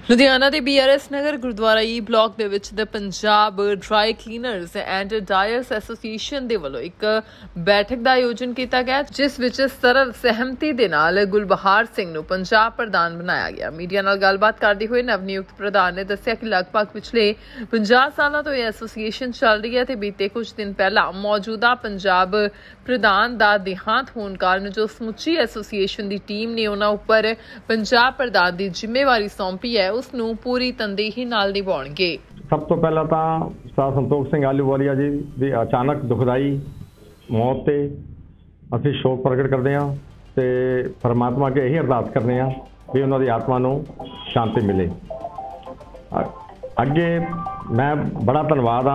ਲੁਧਿਆਣਾ ਦੇ BRS ਨਗਰ ਗੁਰਦੁਆਰਾ E block ਦੇ ਵਿੱਚ the Punjab dry cleaners and dyers association ਦੇ ਵੱਲੋਂ ਇੱਕ ਬੈਠਕ ਦਾ ਆਯੋਜਨ ਕੀਤਾ ਗਿਆ, ਜਿਸ ਵਿੱਚ ਸਰਵ ਸਹਿਮਤੀ ਦੇ ਨਾਲ ਗੁਲਬਹਾਰ ਸਿੰਘ ਨੂੰ ਪੰਜਾਬ ਪ੍ਰਧਾਨ ਬਣਾਇਆ ਗਿਆ। ਮੀਡੀਆ ਨਾਲ ਗੱਲਬਾਤ ਕਰਦੇ ਹੋਏ ਨਵਨਿਯੁਕਤ ਪ੍ਰਧਾਨ ਨੇ ਦੱਸਿਆ ਕਿ ਲਗਭਗ ਪਿਛਲੇ 50 ਸਾਲਾਂ ਤੋਂ ਇਹ ਐਸੋਸੀਏਸ਼ਨ ਚੱਲ ਰਹੀ ਹੈ ਤੇ ਬੀਤੇ ਕੁਝ ਦਿਨ ਪਹਿਲਾਂ ਮੌਜੂਦਾ ਪੰਜਾਬ ਪ੍ਰਧਾਨ ਦਾ ਦੇਹਾਂਤ ਹੋਣ ਕਾਰਨ ਜੋ ਸਮੁੱਚੀ ਐਸੋਸੀਏਸ਼ਨ ਦੀ ਟੀਮ ਨੇ ਉਹਨਾਂ ਉੱਪਰ ਪੰਜਾਬ ਪ੍ਰਧਾਨ ਦੀ ਜ਼ਿੰਮੇਵਾਰੀ ਸੌਂਪੀ ਹੈ, ਉਸ ਨੂੰ ਪੂਰੀ ਤਨਦੇਹੀ ਨਾਲ ਨਿਭਾਉਣਗੇ। ਸਭ ਤੋਂ ਪਹਿਲਾਂ ਤਾਂ ਸਰਦਾਰ ਸੰਤੋਖ ਸਿੰਘ ਆਹਲੂਵਾਲੀਆ ਜੀ ਦੀ ਅਚਾਨਕ ਦੁਖਦਾਈ ਮੌਤ ਤੇ ਅਸੀਂ ਸ਼ੋਕ ਪ੍ਰਗਟ ਕਰਦੇ ਹਾਂ ਤੇ ਪਰਮਾਤਮਾ ਅੱਗੇ ਇਹੀ ਅਰਦਾਸ ਕਰਦੇ ਹਾਂ ਵੀ ਉਹਨਾਂ ਦੀ ਆਤਮਾ ਨੂੰ ਸ਼ਾਂਤੀ ਮਿਲੇ। ਅੱਗੇ ਮੈਂ ਬੜਾ ਧੰਨਵਾਦ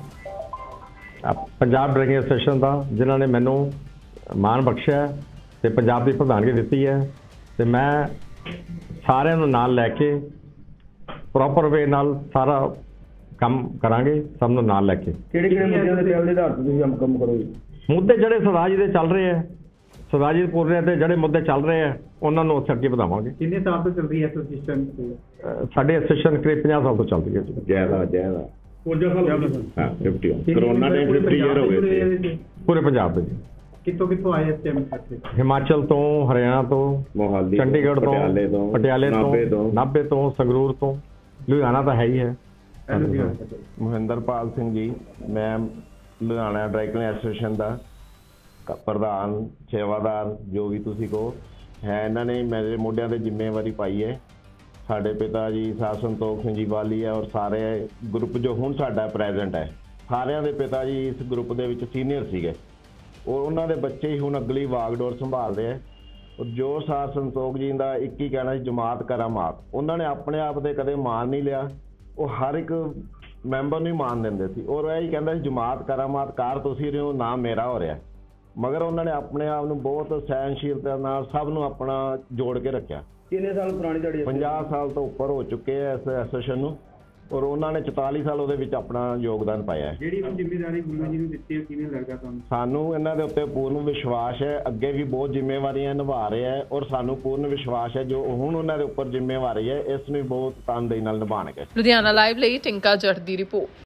ਪੰਜਾਬ ਡਰਾਈਵਿੰਗ ਐਸੋਸੀਏਸ਼ਨ ਦਾ, ਜਿਨ੍ਹਾਂ ਨੇ ਮੈਨੂੰ ਮਾਣ ਬਖਸ਼ਿਆ ਤੇ ਪੰਜਾਬ ਦੀ ਪ੍ਰਧਾਨਗੀ ਦਿੱਤੀ ਹੈ ਤੇ ਮੈਂ ਸਾਰਿਆਂ ਨੂੰ ਨਾਲ ਲੈ ਕੇ ਪ੍ਰੋਪਰ ਵੇ ਨਾਲ ਸਾਰਾ ਕੰਮ ਕਰਾਂਗੇ, ਸਭ ਨੂੰ ਨਾਲ ਲੈ ਕੇ। ਕਿਹੜੇ ਮੁੱਦਿਆਂ ਦੇ ਆਧਾਰ ਤੇ ਤੁਸੀਂ ਕੰਮ ਕਰੋਗੇ? ਮੁੱਦੇ ਜਿਹੜੇ ਸਰਦਾਰ ਜੀ ਦੇ ਚੱਲ ਰਹੇ ਹੈ, ਸਰਦਾਰ ਜੀ ਪੂਰੇ ਤੇ ਜਿਹੜੇ ਮੁੱਦੇ ਚੱਲ ਰਹੇ ਹੈ ਉਹਨਾਂ ਨੂੰ ਅਸੀਂ ਅੱਗੇ ਵਧਾਵਾਂਗੇ। ਕਿੰਨੇ ਸਾਲ ਤੋਂ ਚੱਲ ਰਹੀ ਹੈ ਐਸੋਸੀਏਸ਼ਨ? ਸਾਡੇ ਐਸੋਸੀਏਸ਼ਨ ਕਰੀਬ 50 ਸਾਲ ਤੋਂ ਚੱਲ ਰਹੀ ਹੈ ਜੀ। ਜ਼ਿਆਦਾ 50 ਕਰੋਨਾ ਟਾਈਮ 50 ਈਅਰ ਹੋ ਗਏ ਸੀ ਪੂਰੇ ਪੰਜਾਬ ਦੇ ਜੀ। ਕਿੱਥੋਂ ਆਏ ਇਸ ਟਾਈਮ ਤੱਕ? ਹਿਮਾਚਲ ਤੋਂ, ਹਰਿਆਣਾ ਤੋਂ, ਮੋਹਾਲੀ, ਚੰਡੀਗੜ੍ਹ ਤੋਂ, ਪਟਿਆਲੇ ਤੋਂ, ਨਾਭੇ ਤੋਂ, ਸੰਗਰੂਰ ਤੋਂ, ਲੁਧਿਆਣਾ ਤਾਂ ਹੈ ਹੀ ਹੈ। ਮਹਿੰਦਰਪਾਲ ਸਿੰਘ ਜੀ, ਮੈਂ ਲੁਧਿਆਣਾ ਡਰਾਈ ਕਲੀਨਰ ਐਸੋਸੀਏਸ਼ਨ ਦਾ ਪ੍ਰਧਾਨ, ਸੇਵਾਦਾਰ, ਜੋ ਵੀ ਤੁਸੀਂ ਕਹੋ ਹੈ। ਇਹਨਾਂ ਨੇ ਮੇਰੇ ਮੋਢਿਆਂ ਤੇ ਜ਼ਿੰਮੇਵਾਰੀ ਪਾਈ ਹੈ। ਸਾਡੇ ਪਿਤਾ ਜੀ ਸਰਦਾਰ ਸੰਤੋਖ ਸਿੰਘ ਜੀ ਵਾਲੀ ਹੈ ਔਰ ਸਾਰੇ ਗਰੁੱਪ ਜੋ ਹੁਣ ਸਾਡਾ ਪ੍ਰੈਜ਼ੈਂਟ ਹੈ, ਸਾਰਿਆਂ ਦੇ ਪਿਤਾ ਜੀ ਇਸ ਗਰੁੱਪ ਦੇ ਵਿੱਚ ਸੀਨੀਅਰ ਸੀਗੇ ਔਰ ਉਹਨਾਂ ਦੇ ਬੱਚੇ ਹੀ ਹੁਣ ਅਗਲੀ ਵਾਗਡੋਰ ਸੰਭਾਲਦੇ ਆ। ਔਰ ਜੋ ਸਰਦਾਰ ਸੰਤੋਖ ਜੀ ਦਾ ਇੱਕ ਹੀ ਕਹਿਣਾ ਸੀ, ਜਮਾਤ ਕਰਾਮਾਤ। ਉਹਨਾਂ ਨੇ ਆਪਣੇ ਆਪ ਤੇ ਕਦੇ ਮਾਣ ਨਹੀਂ ਲਿਆ, ਉਹ ਹਰ ਇੱਕ ਮੈਂਬਰ ਨੂੰ ਹੀ ਮਾਣ ਦਿੰਦੇ ਸੀ ਔਰ ਇਹ ਹੀ ਕਹਿੰਦਾ ਸੀ ਜਮਾਤ ਕਰਾਮਾਤ ਕਾਰ ਤੁਸੀਂ ਰਹੇ ਹੋ, ਨਾਮ ਮੇਰਾ ਹੋ ਰਿਹਾ। ਮਗਰ ਉਹਨਾਂ ਨੇ ਆਪਣੇ ਆਪ ਨੂੰ ਬਹੁਤ ਸਹਿਨਸ਼ੀਲਤਾ ਨਾਲ ਸਭ ਨੂੰ ਆਪਣਾ ਜੋੜ ਕੇ ਰੱਖਿਆ। ਕਿੰਨੇ ਸਾਲ ਪੁਰਾਣੀ ਤੁਹਾਡੀ? 50 ਸਾਲ ਤੋਂ ਉੱਪਰ ਹੋ ਚੁੱਕੇ ਆ ਇਸ ਐਸੋਸੀਏਸ਼ਨ ਨੂੰ ਔਰ ਉਹਨਾਂ ਨੇ 44 ਸਾਲ ਉਹਦੇ ਵਿੱਚ ਆਪਣਾ ਯੋਗਦਾਨ ਪਾਇਆ ਹੈ। ਜਿਹੜੀ ਜ਼ਿੰਮੇਵਾਰੀ ਗੁਰੂ ਜੀ ਨੂੰ ਦਿੱਤੀ ਹੈ, ਕਿਵੇਂ ਲੱਗਾ ਤੁਹਾਨੂੰ? ਸਾਨੂੰ ਇਹਨਾਂ ਦੇ ਉੱਤੇ ਪੂਰਨ ਵਿਸ਼ਵਾਸ ਹੈ, ਅੱਗੇ ਵੀ ਬਹੁਤ ਜ਼ਿੰਮੇਵਾਰੀਆਂ ਨਿਭਾ ਰਹੇ ਹੈ ਔਰ ਸਾਨੂੰ ਪੂਰਨ ਵਿਸ਼ਵਾਸ ਹੈ ਜੋ ਹੁਣ ਉਹਨਾਂ ਦੇ ਉੱਪਰ ਜ਼ਿੰਮੇਵਾਰੀ ਹੈ, ਇਸ ਨੂੰ ਬਹੁਤ ਤਨਦੇਹੀ ਨਾਲ ਨਿਭਾਉਣਗੇ। ਲੁਧਿਆਣਾ ਲਾਈਵ ਲਈ ਟਿੰਕਾ ਜੱਟ ਦੀ ਰਿਪੋਰਟ।